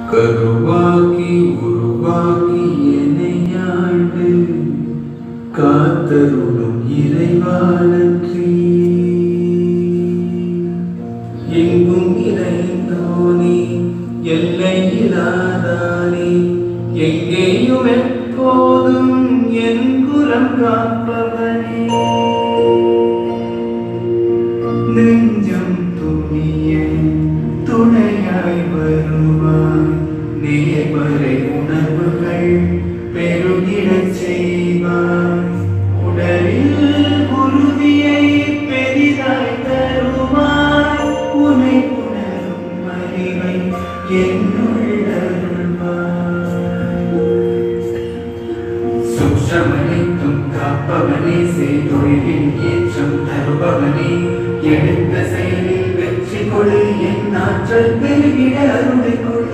கருவாக்கி உருவாக்கி என்னையாண்டு காத்தருளும் இறைவா நன்றி. எங்கும் இறைந்தோனே எல்லையிலாதானே எங்கேயும் எப்போதும் என் குலம் காப்பவனே. நெஞ்சம் துணிய துணையாய் வருவாய், நேர்மறை உணர்வுகள் பெருகிடச் செய்வாய். உடலில் உறுதியை பெரிதாய் தருவாய், உனை உணரும் அறிவை என்னுள் அருள்வாய். சுற்றமனைத்தும் காப்பவனே, செய்தொழிலின் ஏற்றம் தருபவனே, எடுத்த செயலில் வெற்றி கொடு, என் ஆற்றல் பெருகிட அருளை கொடு.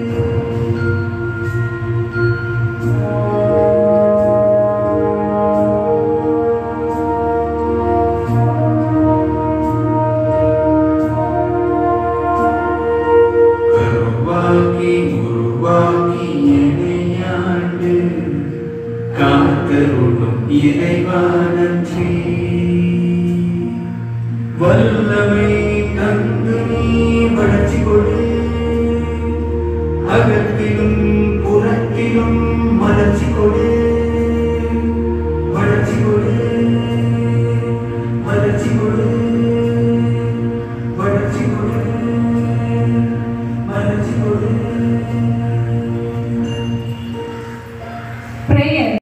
கருவாக்கி உருவாக்கி என்னையாண்டு காத்தருளும் இறைவா நன்றி. வல்லமை தந்து நீ வளர்ச்சி கொடு, அகத்திலும் புறத்திலும் வளர்ச்சி கொடு, வளர்ச்சி கொடு.